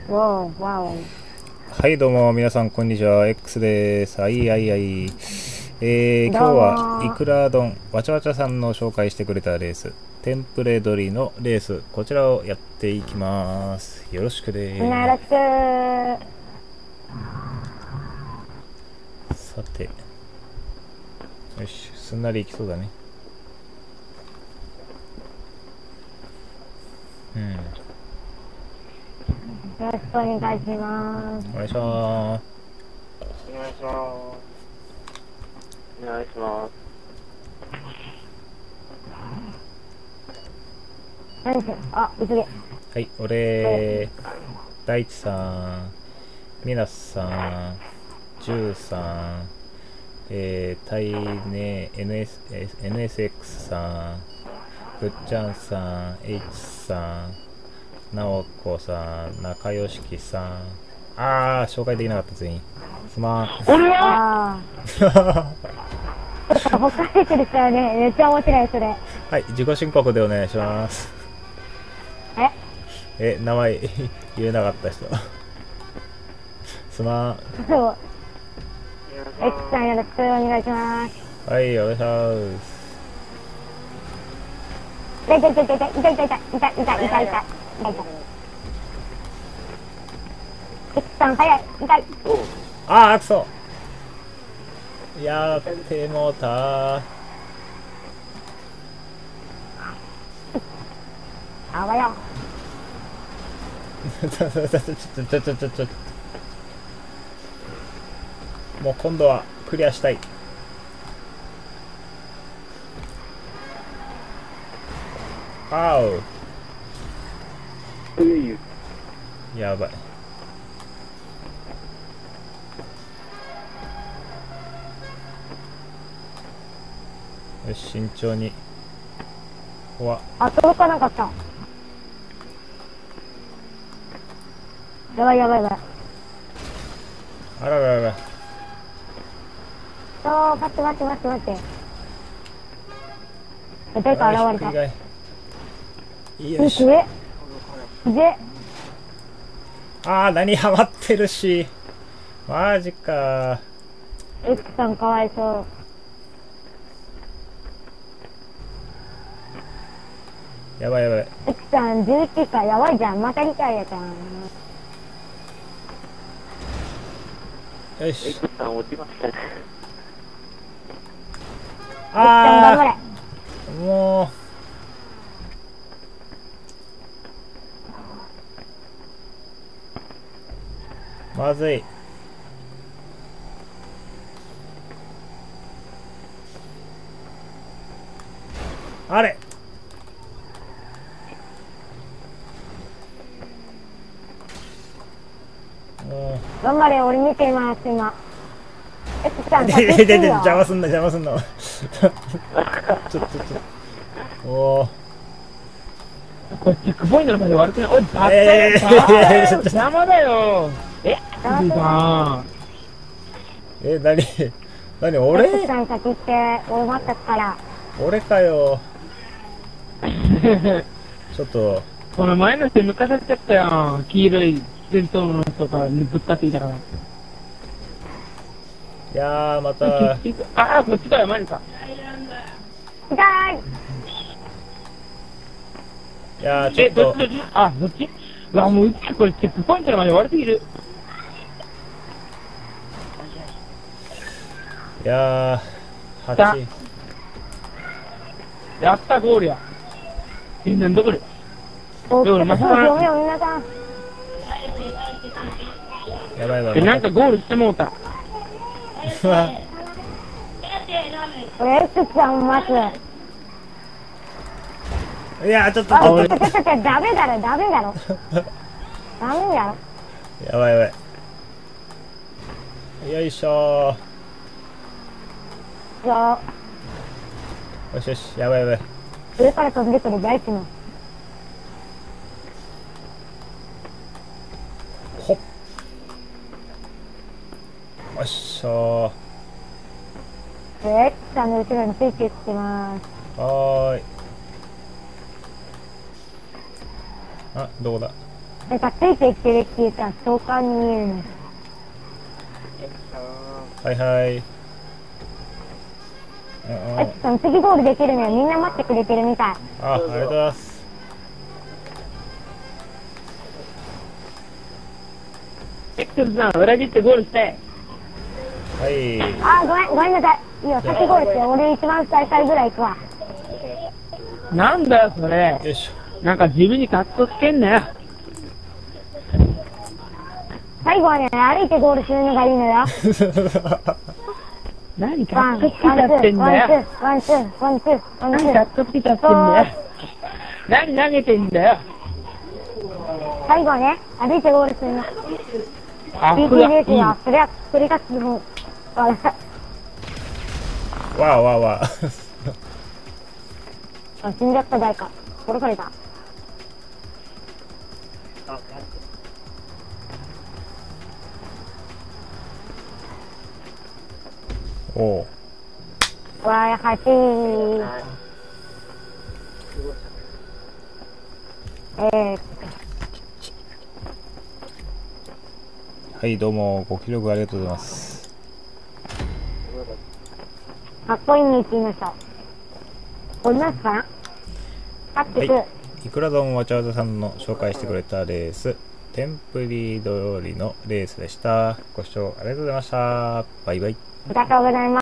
わお、わお。 はい、どうも、皆さん、こんにちは。X です。はいはいはい。今日は、いくら丼、わちゃわちゃさんの紹介してくれたレース、テンプレ取りのレース、こちらをやっていきます。よろしくでみんなよろしく。 す。さて、よし、すんなりいきそうだね。 よろしくお願いします。 お願いします。 お願いします。お願いします。 何しよう。あ、急げ。 はい、俺、大地さん、みなさん、ジュウさん、タイネ NSX さん、ぐっちゃんさん、H さん、なおこさん、仲良しきさん。紹介できなかった全員。すまん。 俺はほかれてる人はね、めっちゃ面白い、それ。 はい、自己申告でお願いします。名前言えなかった人。すまん。 そう。X さんよろしくお願いします。 はい、お願いします。 痛い痛い痛い痛い痛い痛い痛い痛い痛い痛い痛い痛い痛い。X さん早い、痛い。 くそ。やってもうた。 あわよ。 ちょ。もう今度はクリアしたい。やばい。よし、慎重に。 届かなかった。やばいやばいやばい。 あららら。 待って待って待って待って。誰か現れた。 よし。何ハマってるし。マジか。 X さんかわいそう。 やばいやばい。 X さん11か、やばいじゃん。また2回やからよし。 X さん落ちましたね。 X さん頑張れ。 もうまずい。あれ頑張れ、俺見ています、今。X さん、 邪魔すんな。ちょ。おー。 これチェックポイントの前で悪くない？おい、邪魔だよ。 何俺 X さん先行って、俺待ったから。 俺かよ。ちょっと。 この前の人抜かされちゃったよ。黄色い先頭の人がぶったっていたから。 いやー、また。 こっちだよ、マジか。 痛い。 いやー、ちょっと。 どっちもう、これチェックポイントの前で悪すぎる。 いやー、8。 やった、ゴールや。全然どこで。 皆さん。 やばい。 なんかゴールしてもうた。 俺 X さんを待つ。 いやー、ちょっと。 ダメだろ。 やばい。よいしょー。よし、やばい。 上から飛んでくる大地の。 ほっ。よっしゃー。 X さんの後ろについていってます。 はーい。どこだ。 なんかついてきてるって言ったら召喚に見えるんです。 はいはい。 次ゴールできるのよ。みんな待ってくれてるみたい。 ありがとうございます。 エクセルさん、裏切ってゴールして。 はい。 ごめんなさい。いいよ、先ゴールして。俺一番最下位ぐらい行くわ。 なんだよ、それ。 よいしょ。 なんか自分にカッコつけんなよ。 最後はね、歩いてゴールするのがいいのよ。 何カッコつけちゃってんだよ。 ワンツー。 何カッコつけちゃってんだよ。何投げてんだよ。 最後はね、歩いてゴールするの。PT ですよ。それは、それが基本。 わ死んじゃった誰か。殺された。 おう。 わー、8 はい、どうも、ご協力ありがとうございます。 かっこいいに行ってみましょう。おりますかな？ はい。いくら丼わちゃわざさんの紹介してくれたレース、テンプリ通りのレースでした。ご視聴ありがとうございました。バイバイ。 ありがとうございます。